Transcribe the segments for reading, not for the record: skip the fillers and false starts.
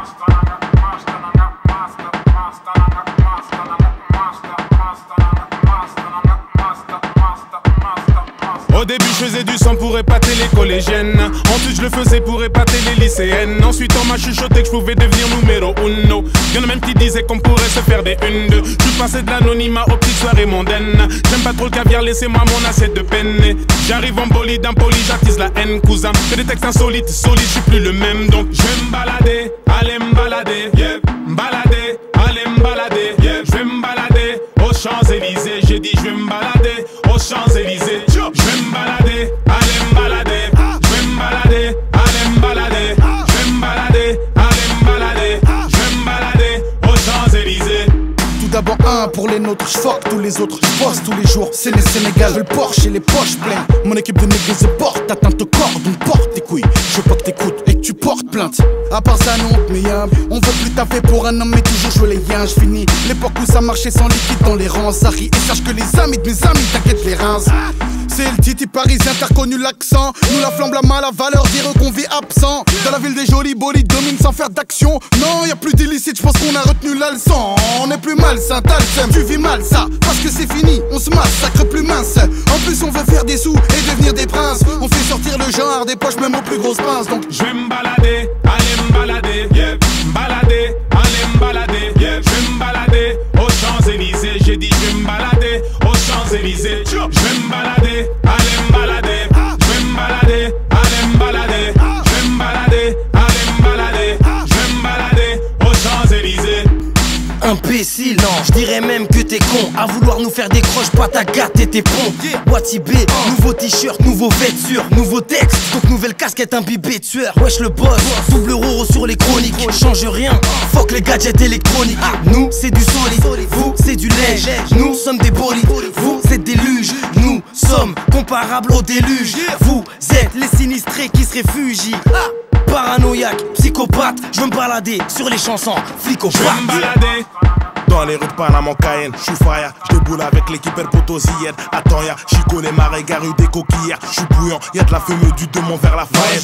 Au début je faisais du sang pour épater les collégiennes. Ensuite je le faisais pour épater les lycéennes. Ensuite on m'a chuchoté que je pouvais devenir numéro uno. Y'en a même qui disaient qu'on pourrait se faire des une-deux. Je suis passé de l'anonymat aux petites soirées mondaines. J'aime pas trop le caviar, laissez-moi mon assiette de penne. J'arrive en bolide, impoli, j'attise la haine, cousin. Fais des textes insolites, solides, je suis plus le même. Donc je vais me balader, aller me balader, yeah. Me balader, aller me balader, yeah. Je vais me balader aux Champs-Élysées. J'ai dit je vais me balader aux Champs-Élysées. Je vais me balader, aller me balader. Je vais me balader, aller me balader. Je vais me balader, aller me balader. Je vais me balader aux Champs-Élysées. Tout d'abord un pour les nôtres, j'fuck tous les autres, j'bosse tous les jours, c'est les Sénégal. Je le Porsche et les poches pleines. Mon équipe de négriers se porte, atteinte au corps, donc porte tes couilles. Je veux pas que t'écoutes et que tu portes plainte. À part ça non, mais on veut plus taffer pour un homme, mais toujours jouer les yens. J'finis l'époque où ça marchait sans liquide dans les rangs. Ça rit et sache que les amis de mes amis t'inquiètent les reins. C'est le titi parisien, t'as reconnu l'accent. Nous la flamme, la mal, la valeur, dire qu'on vit absent. Dans la ville des jolis bolides, domine sans faire d'action. Non, y a plus d'illicite, j'pense qu'on a retenu la leçon. On est plus malsain, t'as le seum, tu vis mal ça. Parce que c'est fini, on se massacre plus mince. En plus on veut faire des sous et devenir des princes. On fait sortir le genre des poches même aux plus grosses pinces. Donc je vais me balader, aller me balader, yeah. Me balader, aller me balader, yeah. Je vais me balader aux Champs-Élysées. J'ai dit je vais me balader aux Champs-Élysées. Je vais me balader, aller me balader. Je vais me balader, aller me balader. Je vais me balader, aller me balader. Je vais me balader aux Champs-Élysées. Imbécile, non, je dirais même que t'es con. À vouloir nous faire des croches, pas ta gâte et tes ponts. Wati B, nouveau t-shirt, nouveau vêture, nouveau texte, donc nouvelle casquette imbibée de sueur. Wesh le boss, double roro sur les chroniques. Change rien, fuck les gadgets électroniques. Nous c'est du solide, vous c'est du lait. Nous sommes des bolides, vous êtes des luges. Nous sommes comparables au déluge. Vous êtes les sinistrés qui se réfugient. Paranoïaque, psychopathe, je veux me balader sur les chansons, flic au Je vais me balader dans les rues de Panama en Cayenne, j'suis fire, j'déboule avec l'équipe El Potosienne. Attends y'a, j'y connais ma régarue des coquillères. J'suis bouillant, y'a de la fumée du démon vers la faillette.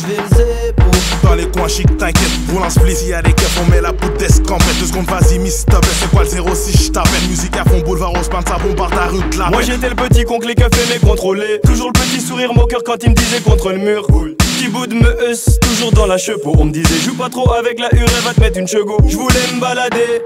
Dans les coins chic, t'inquiète, roule un split, y'a les keufs, on met la poudre d'escampette. 2 secondes, vas-y, miss, stop, c'est quoi le 06, j't'appelle. Musique à fond, boulevard au spin, ça bombarde ta rue de la. Moi j'étais le petit con que les keufs aimaient contrôler. Toujours le petit sourire moqueur quand il me disait contre le mur. Petit bout de me heusse, toujours dans la chepeau. On me disait, joue pas trop avec la hure, elle va te mettre une chego. J'voulais me balader.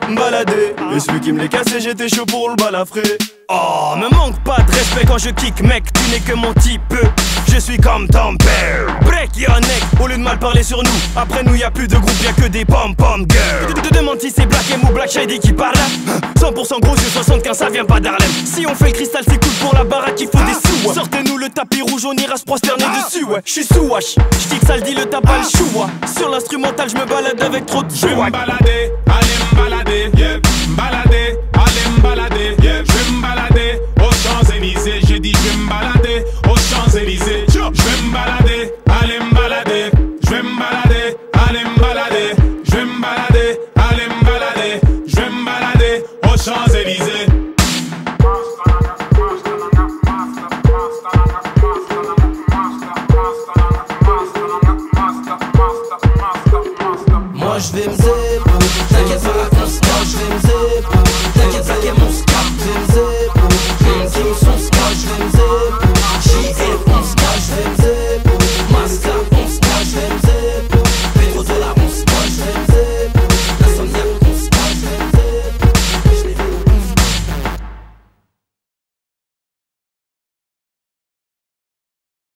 Et celui qui me l'ait cassé, j'étais chaud pour le balafrer. Oh, me manque pas de respect quand je kick, mec, tu n'es que mon type. Je suis comme ton père. Break your neck, au lieu de mal parler sur nous. Après nous y'a plus de groupe, y'a que des pom-pom girls. Tu te demandes si c'est Black M ou Black Shady qui parle. 100% gros yeux, 75, ça vient pas d'Harlem. Si on fait le cristal, c'est cool pour la baraque, il faut des sous. Sortez-nous le tapis rouge, on ira se prosterner dessus, ouais. J'suis sous wash, j'dis que ça le dit, le tabac, le chou. Sur l'instrumental, j'me balade avec trop de Je vais me balader, aller me balader, yeah. Me balader, aller me balader, yeah. Je vais me balader aux Champs-Élysées. J'ai dit je vais me balader aux Champs-Élysées. Je vais me balader, aller me balader. Je vais me balader, aller me balader. Je vais me balader, aller me balader. Je vais me balader aux Champs-Élysées. Moi je vais me zéro, t'inquiète pas qu'on se cache. Je vais me zéro, t'inquiète pas qu'on se capte. Je vais me zéro, je vais me son scotch. Je vais me